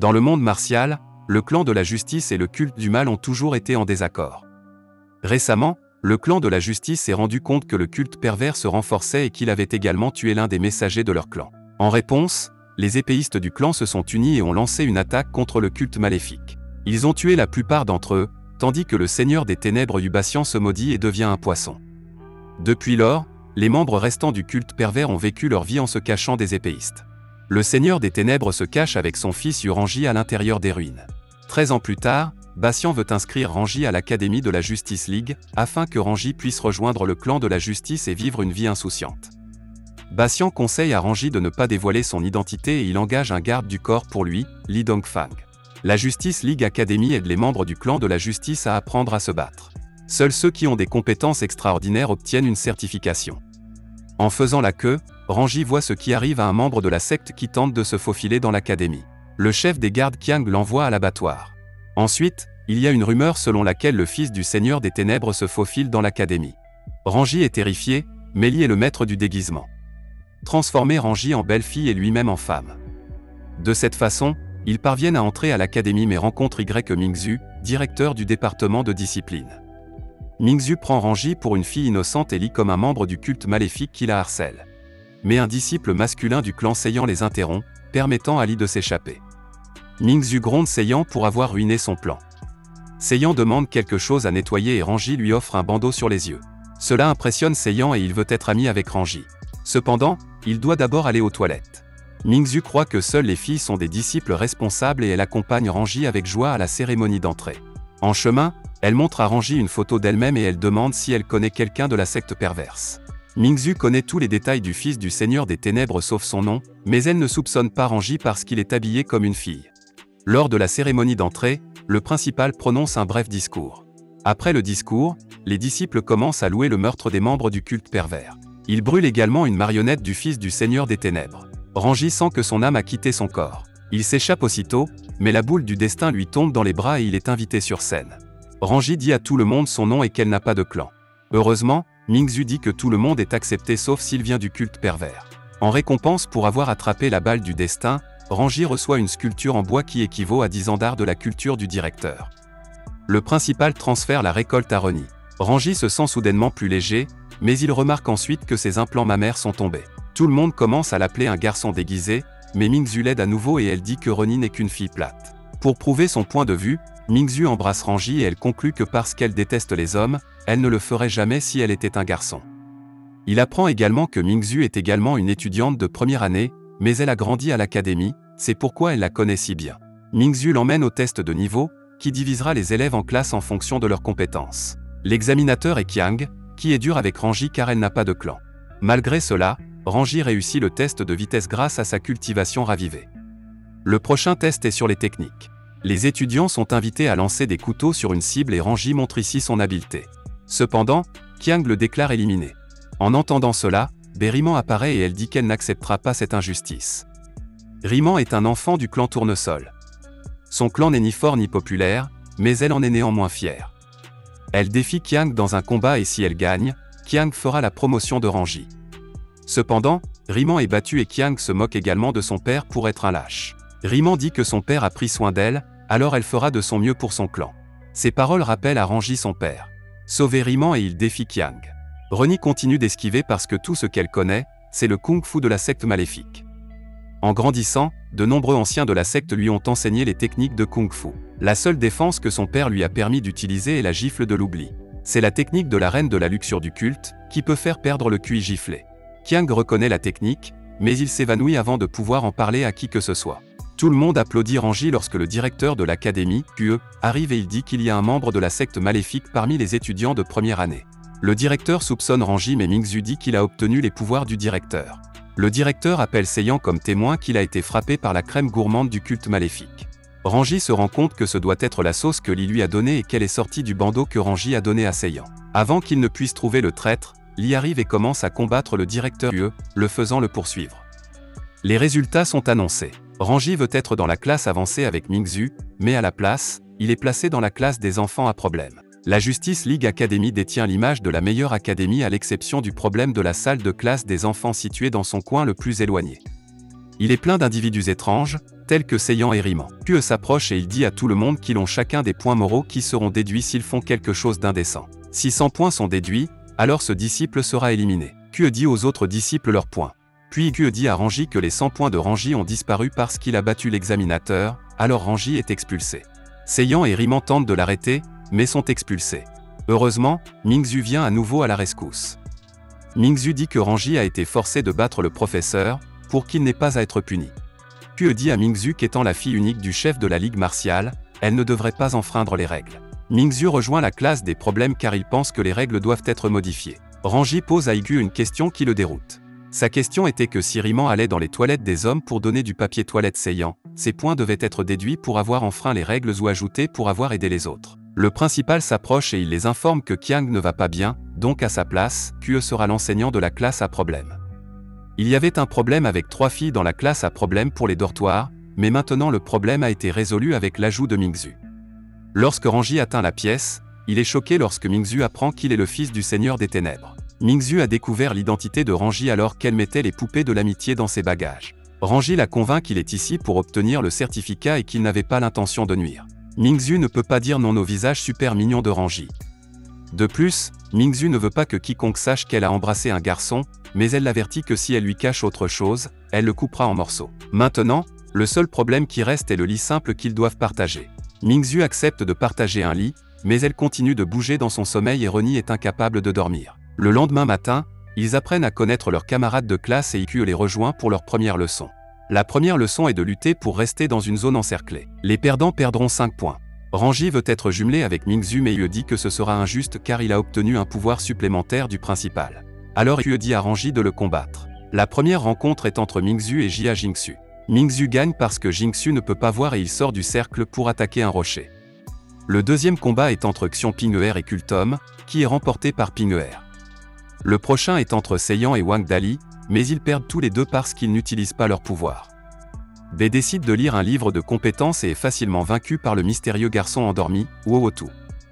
Dans le monde martial, le clan de la justice et le culte du mal ont toujours été en désaccord. Récemment, le clan de la justice s'est rendu compte que le culte pervers se renforçait et qu'il avait également tué l'un des messagers de leur clan. En réponse, les épéistes du clan se sont unis et ont lancé une attaque contre le culte maléfique. Ils ont tué la plupart d'entre eux, tandis que le seigneur des ténèbres Ubatian se maudit et devient un poisson. Depuis lors, les membres restants du culte pervers ont vécu leur vie en se cachant des épéistes. Le seigneur des ténèbres se cache avec son fils Uranji à l'intérieur des ruines. 13 ans plus tard, Batian veut inscrire Ranji à l'Académie de la Justice League, afin que Ranji puisse rejoindre le clan de la justice et vivre une vie insouciante. Batian conseille à Ranji de ne pas dévoiler son identité et il engage un garde du corps pour lui, Li Dongfang. La Justice League Academy aide les membres du clan de la justice à apprendre à se battre. Seuls ceux qui ont des compétences extraordinaires obtiennent une certification. En faisant la queue, Ranji voit ce qui arrive à un membre de la secte qui tente de se faufiler dans l'académie. Le chef des gardes Qiang l'envoie à l'abattoir. Ensuite, il y a une rumeur selon laquelle le fils du Seigneur des Ténèbres se faufile dans l'académie. Ranji est terrifié, mais Li est le maître du déguisement. Transformer Ranji en belle-fille et lui-même en femme. De cette façon, ils parviennent à entrer à l'académie mais rencontrent Y Mingzhu, directeur du département de discipline. Mingzhu prend Ranji pour une fille innocente et Li comme un membre du culte maléfique qui la harcèle. Mais un disciple masculin du clan Seiyan les interrompt, permettant à Li de s'échapper. Mingzhu gronde Seiyan pour avoir ruiné son plan. Seiyan demande quelque chose à nettoyer et Ranji lui offre un bandeau sur les yeux. Cela impressionne Seiyan et il veut être ami avec Ranji. Cependant, il doit d'abord aller aux toilettes. Mingzhu croit que seules les filles sont des disciples responsables et elle accompagne Ranji avec joie à la cérémonie d'entrée. En chemin, elle montre à Ranji une photo d'elle-même et elle demande si elle connaît quelqu'un de la secte perverse. Mingzhu connaît tous les détails du fils du Seigneur des Ténèbres sauf son nom, mais elle ne soupçonne pas Ranji parce qu'il est habillé comme une fille. Lors de la cérémonie d'entrée, le principal prononce un bref discours. Après le discours, les disciples commencent à louer le meurtre des membres du culte pervers. Ils brûlent également une marionnette du fils du Seigneur des Ténèbres. Ranji sent que son âme a quitté son corps. Il s'échappe aussitôt, mais la boule du destin lui tombe dans les bras et il est invité sur scène. Ranji dit à tout le monde son nom et qu'elle n'a pas de clan. Heureusement, Mingzhu dit que tout le monde est accepté sauf s'il vient du culte pervers. En récompense pour avoir attrapé la balle du destin, Ranji reçoit une sculpture en bois qui équivaut à 10 ans d'art de la culture du directeur. Le principal transfère la récolte à Roni. Ranji se sent soudainement plus léger, mais il remarque ensuite que ses implants mammaires sont tombés. Tout le monde commence à l'appeler un garçon déguisé, mais Mingzhu l'aide à nouveau et elle dit que Roni n'est qu'une fille plate. Pour prouver son point de vue, Mingzhu embrasse Ranji et elle conclut que parce qu'elle déteste les hommes, elle ne le ferait jamais si elle était un garçon. Il apprend également que Mingzhu est également une étudiante de première année, mais elle a grandi à l'académie, c'est pourquoi elle la connaît si bien. Mingzhu l'emmène au test de niveau, qui divisera les élèves en classes en fonction de leurs compétences. L'examinateur est Qiang, qui est dur avec Ranji car elle n'a pas de clan. Malgré cela, Ranji réussit le test de vitesse grâce à sa cultivation ravivée. Le prochain test est sur les techniques. Les étudiants sont invités à lancer des couteaux sur une cible et Ranji montre ici son habileté. Cependant, Qiang le déclare éliminé. En entendant cela, Beriman apparaît et elle dit qu'elle n'acceptera pas cette injustice. Riman est un enfant du clan Tournesol. Son clan n'est ni fort ni populaire, mais elle en est néanmoins fière. Elle défie Qiang dans un combat et si elle gagne, Qiang fera la promotion de Ranji. Cependant, Riman est battu et Qiang se moque également de son père pour être un lâche. Riman dit que son père a pris soin d'elle, alors elle fera de son mieux pour son clan. Ces paroles rappellent à Ranji son père. Sauver Riman et il défie Qiang. Roni continue d'esquiver parce que tout ce qu'elle connaît, c'est le kung-fu de la secte maléfique. En grandissant, de nombreux anciens de la secte lui ont enseigné les techniques de kung-fu. La seule défense que son père lui a permis d'utiliser est la gifle de l'oubli. C'est la technique de la reine de la luxure du culte, qui peut faire perdre le QI giflé. Qiang reconnaît la technique, mais il s'évanouit avant de pouvoir en parler à qui que ce soit. Tout le monde applaudit Ranji lorsque le directeur de l'académie, QE, arrive et il dit qu'il y a un membre de la secte maléfique parmi les étudiants de première année. Le directeur soupçonne Ranji mais Mingzhu dit qu'il a obtenu les pouvoirs du directeur. Le directeur appelle Seiyan comme témoin qu'il a été frappé par la crème gourmande du culte maléfique. Ranji se rend compte que ce doit être la sauce que Li lui a donnée et qu'elle est sortie du bandeau que Ranji a donné à Seiyan. Avant qu'il ne puisse trouver le traître, Li arrive et commence à combattre le directeur QE, le faisant le poursuivre. Les résultats sont annoncés. Ranji veut être dans la classe avancée avec Mingzhu, mais à la place, il est placé dans la classe des enfants à problème. La Justice League Academy détient l'image de la meilleure académie à l'exception du problème de la salle de classe des enfants située dans son coin le plus éloigné. Il est plein d'individus étranges, tels que Seiyan et Riman. Puis s'approche et il dit à tout le monde qu'ils ont chacun des points moraux qui seront déduits s'ils font quelque chose d'indécent. Si 100 points sont déduits, alors ce disciple sera éliminé. Kue dit aux autres disciples leurs points. Puis Kue dit à Ranji que les 100 points de Ranji ont disparu parce qu'il a battu l'examinateur, alors Ranji est expulsé. Seiyan et Riman tentent de l'arrêter, mais sont expulsés. Heureusement, Mingzu vient à nouveau à la rescousse. Mingzu dit que Ranji a été forcé de battre le professeur, pour qu'il n'ait pas à être puni. Kue dit à Mingzu qu'étant la fille unique du chef de la ligue martiale, elle ne devrait pas enfreindre les règles. Mingzu rejoint la classe des problèmes car il pense que les règles doivent être modifiées. Ranji pose à Igu une question qui le déroute. Sa question était que si Riman allait dans les toilettes des hommes pour donner du papier toilette Seiyan, ses points devaient être déduits pour avoir enfreint les règles ou ajoutés pour avoir aidé les autres. Le principal s'approche et il les informe que Qiang ne va pas bien, donc à sa place, Kue sera l'enseignant de la classe à problème. Il y avait un problème avec 3 filles dans la classe à problème pour les dortoirs, mais maintenant le problème a été résolu avec l'ajout de Mingzu. Lorsque Ranji atteint la pièce, il est choqué lorsque Mingzu apprend qu'il est le fils du Seigneur des Ténèbres. Mingzu a découvert l'identité de Ranji alors qu'elle mettait les poupées de l'amitié dans ses bagages. Ranji la convainc qu'il est ici pour obtenir le certificat et qu'il n'avait pas l'intention de nuire. Mingzu ne peut pas dire non au visage super mignon de Ranji. De plus, Mingzu ne veut pas que quiconque sache qu'elle a embrassé un garçon, mais elle l'avertit que si elle lui cache autre chose, elle le coupera en morceaux. Maintenant, le seul problème qui reste est le lit simple qu'ils doivent partager. Mingzu accepte de partager un lit, mais elle continue de bouger dans son sommeil et Reni est incapable de dormir. Le lendemain matin, ils apprennent à connaître leurs camarades de classe et Ikue les rejoint pour leur première leçon. La première leçon est de lutter pour rester dans une zone encerclée. Les perdants perdront 5 points. Ranji veut être jumelé avec Mingzu mais Ikue dit que ce sera injuste car il a obtenu un pouvoir supplémentaire du principal. Alors Ikue dit à Ranji de le combattre. La première rencontre est entre Mingzu et Jia Jingsu. Mingzu gagne parce que Jingsu ne peut pas voir et il sort du cercle pour attaquer un rocher. Le deuxième combat est entre Xion Ping'er et Kultom, qui est remporté par Ping'er. Le prochain est entre Seiyan et Wang Dali, mais ils perdent tous les deux parce qu'ils n'utilisent pas leur pouvoir. Bei décide de lire un livre de compétences et est facilement vaincu par le mystérieux garçon endormi, Wowotu.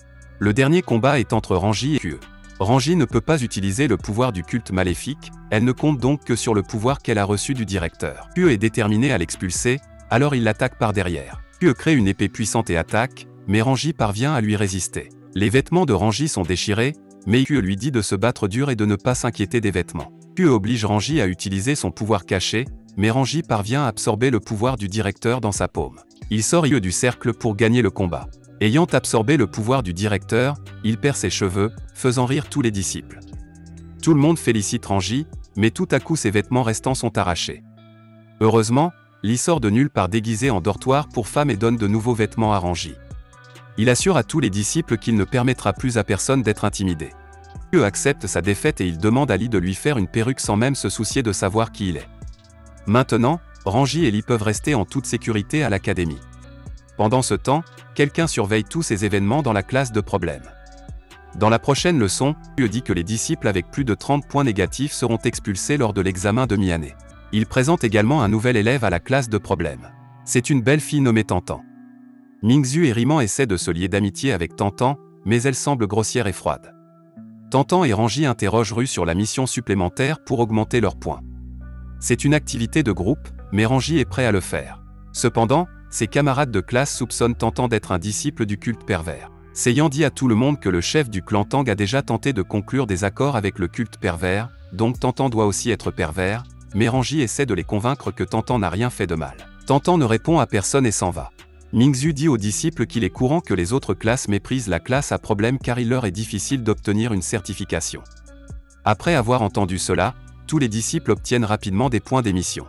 Le dernier combat est entre Ranji et Kue. Ranji ne peut pas utiliser le pouvoir du culte maléfique, elle ne compte donc que sur le pouvoir qu'elle a reçu du directeur. Kue est déterminé à l'expulser, alors il l'attaque par derrière. Kue crée une épée puissante et attaque, mais Ranji parvient à lui résister. Les vêtements de Ranji sont déchirés, mais Kue lui dit de se battre dur et de ne pas s'inquiéter des vêtements. Kue oblige Ranji à utiliser son pouvoir caché, mais Ranji parvient à absorber le pouvoir du directeur dans sa paume. Il sort Kue du cercle pour gagner le combat. Ayant absorbé le pouvoir du directeur, il perd ses cheveux, faisant rire tous les disciples. Tout le monde félicite Ranji, mais tout à coup ses vêtements restants sont arrachés. Heureusement, Lee sort de nulle part déguisé en dortoir pour femme et donne de nouveaux vêtements à Ranji. Il assure à tous les disciples qu'il ne permettra plus à personne d'être intimidé. Kue accepte sa défaite et il demande à Lee de lui faire une perruque sans même se soucier de savoir qui il est. Maintenant, Ranji et Lee peuvent rester en toute sécurité à l'académie. Pendant ce temps, quelqu'un surveille tous ces événements dans la classe de problème. Dans la prochaine leçon, Kue dit que les disciples avec plus de 30 points négatifs seront expulsés lors de l'examen de mi-année. Il présente également un nouvel élève à la classe de problème. C'est une belle fille nommée Tantan. Mingzu et Riman essaient de se lier d'amitié avec Tantan, mais elle semble grossière et froide. Tantan et Ranji interrogent Ru sur la mission supplémentaire pour augmenter leurs points. C'est une activité de groupe, mais Ranji est prêt à le faire. Cependant, ses camarades de classe soupçonnent Tantan d'être un disciple du culte pervers. Seiyan dit à tout le monde que le chef du clan Tang a déjà tenté de conclure des accords avec le culte pervers, donc Tantan doit aussi être pervers, mais Ranji essaie de les convaincre que Tantan n'a rien fait de mal. Tantan ne répond à personne et s'en va. Mingzu dit aux disciples qu'il est courant que les autres classes méprisent la classe à problème car il leur est difficile d'obtenir une certification. Après avoir entendu cela, tous les disciples obtiennent rapidement des points d'émission.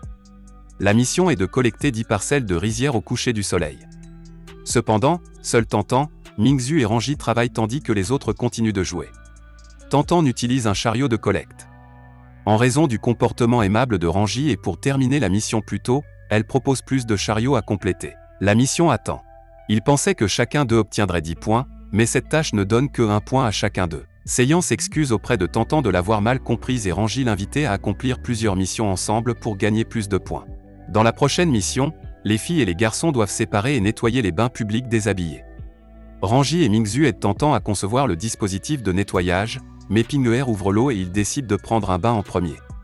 La mission est de collecter 10 parcelles de rizière au coucher du soleil. Cependant, seul Tantan, Mingzu et Ranji travaillent tandis que les autres continuent de jouer. Tantan utilise un chariot de collecte. En raison du comportement aimable de Ranji et pour terminer la mission plus tôt, elle propose plus de chariots à compléter. La mission attend. Il pensait que chacun d'eux obtiendrait 10 points, mais cette tâche ne donne que 1 point à chacun d'eux. Seiyan s'excuse auprès de Tantan de l'avoir mal comprise et Ranji l'invitait à accomplir plusieurs missions ensemble pour gagner plus de points. Dans la prochaine mission, les filles et les garçons doivent séparer et nettoyer les bains publics déshabillés. Ranji et Mingzu aident Tantan à concevoir le dispositif de nettoyage, mais Ping'er ouvre l'eau et il décide de prendre un bain en premier.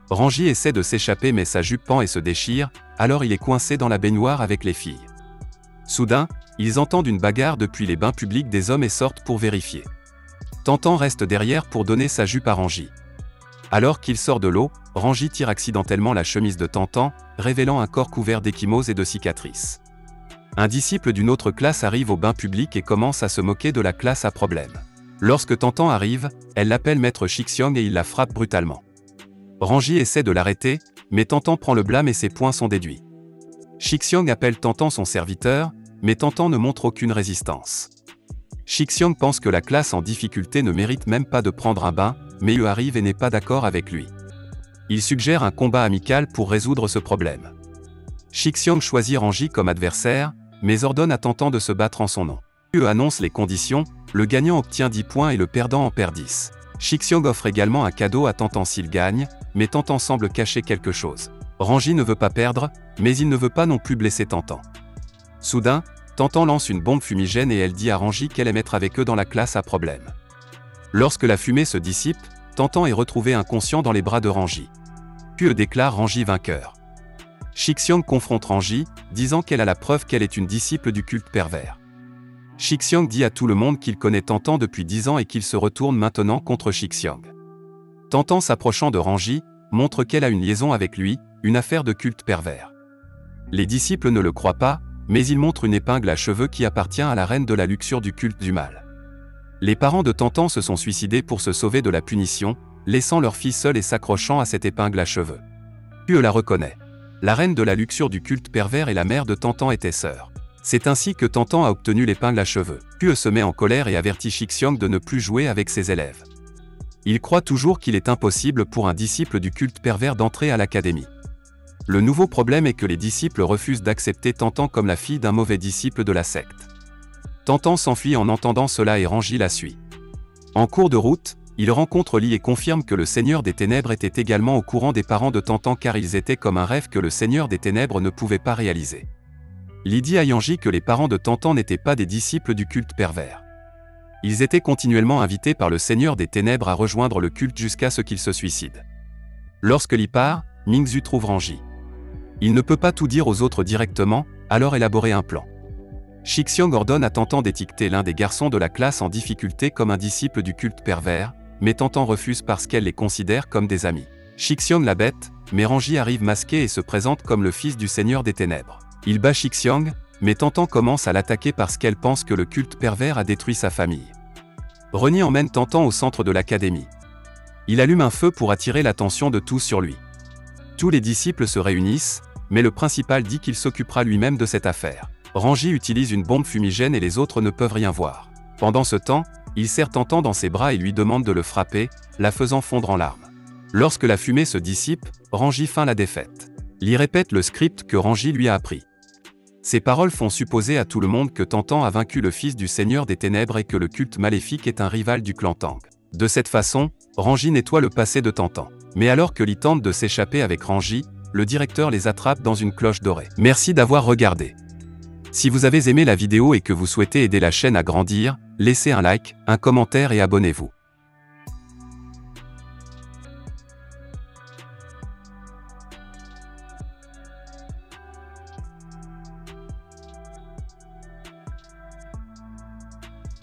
Ranji essaie de s'échapper mais sa jupe pend et se déchire, alors il est coincé dans la baignoire avec les filles. Soudain, ils entendent une bagarre depuis les bains publics des hommes et sortent pour vérifier. Tantan reste derrière pour donner sa jupe à Ranji. Alors qu'il sort de l'eau, Ranji tire accidentellement la chemise de Tantan, révélant un corps couvert d'échymoses et de cicatrices. Un disciple d'une autre classe arrive au bain public et commence à se moquer de la classe à problème. Lorsque Tantan arrive, elle l'appelle maître Shixiong et il la frappe brutalement. Ranji essaie de l'arrêter, mais Tantan prend le blâme et ses poings sont déduits. Shixiong appelle Tantan son serviteur, mais Tantan ne montre aucune résistance. Shixiong pense que la classe en difficulté ne mérite même pas de prendre un bain, mais Yu arrive et n'est pas d'accord avec lui. Il suggère un combat amical pour résoudre ce problème. Shixiong choisit Ranji comme adversaire, mais ordonne à Tantan de se battre en son nom. Yu annonce les conditions, le gagnant obtient 10 points et le perdant en perd 10. Shixiong offre également un cadeau à Tantan s'il gagne, mais Tantan semble cacher quelque chose. Ranji ne veut pas perdre, mais il ne veut pas non plus blesser Tantan. Soudain, Tantan lance une bombe fumigène et elle dit à Ranji qu'elle aime être avec eux dans la classe à problème. Lorsque la fumée se dissipe, Tantan est retrouvé inconscient dans les bras de Ranji. Puis déclare Ranji vainqueur. Shixiong confronte Ranji, disant qu'elle a la preuve qu'elle est une disciple du culte pervers. Shixiong dit à tout le monde qu'il connaît Tantan depuis 10 ans et qu'il se retourne maintenant contre Shixiong. Tantan s'approchant de Ranji, montre qu'elle a une liaison avec lui, une affaire de culte pervers. Les disciples ne le croient pas, mais ils montrent une épingle à cheveux qui appartient à la reine de la luxure du culte du mal. Les parents de Tantan se sont suicidés pour se sauver de la punition, laissant leur fille seule et s'accrochant à cette épingle à cheveux. Puis la reconnaît. La reine de la luxure du culte pervers et la mère de Tantan étaient sœurs. C'est ainsi que Tantan a obtenu l'épingle à cheveux. Puis se met en colère et avertit Shixiong de ne plus jouer avec ses élèves. Il croit toujours qu'il est impossible pour un disciple du culte pervers d'entrer à l'académie. Le nouveau problème est que les disciples refusent d'accepter Tantan comme la fille d'un mauvais disciple de la secte. Tantan s'enfuit en entendant cela et Ranji la suit. En cours de route, il rencontre Li et confirme que le Seigneur des Ténèbres était également au courant des parents de Tantan car ils étaient comme un rêve que le Seigneur des Ténèbres ne pouvait pas réaliser. Li dit à Yanji que les parents de Tantan n'étaient pas des disciples du culte pervers. Ils étaient continuellement invités par le Seigneur des Ténèbres à rejoindre le culte jusqu'à ce qu'ils se suicident. Lorsque Li part, Mingzhu trouve Ranji. Il ne peut pas tout dire aux autres directement, alors élaborer un plan. Shixiong ordonne à Tantan d'étiqueter l'un des garçons de la classe en difficulté comme un disciple du culte pervers, mais Tantan refuse parce qu'elle les considère comme des amis. Shixiong la bête, mais Ranji arrive masqué et se présente comme le fils du Seigneur des Ténèbres. Il bat Shixiong, mais Tantan commence à l'attaquer parce qu'elle pense que le culte pervers a détruit sa famille. Reni emmène Tantan au centre de l'académie. Il allume un feu pour attirer l'attention de tous sur lui. Tous les disciples se réunissent, mais le principal dit qu'il s'occupera lui-même de cette affaire. Ranji utilise une bombe fumigène et les autres ne peuvent rien voir. Pendant ce temps, il serre Tantan dans ses bras et lui demande de le frapper, la faisant fondre en larmes. Lorsque la fumée se dissipe, Ranji feint la défaite. Li répète le script que Ranji lui a appris. Ces paroles font supposer à tout le monde que Tantan a vaincu le fils du Seigneur des Ténèbres et que le culte maléfique est un rival du clan Tang. De cette façon, Ranji nettoie le passé de Tantan. Mais alors que Li tente de s'échapper avec Ranji, le directeur les attrape dans une cloche dorée. Merci d'avoir regardé. Si vous avez aimé la vidéo et que vous souhaitez aider la chaîne à grandir, laissez un like, un commentaire et abonnez-vous.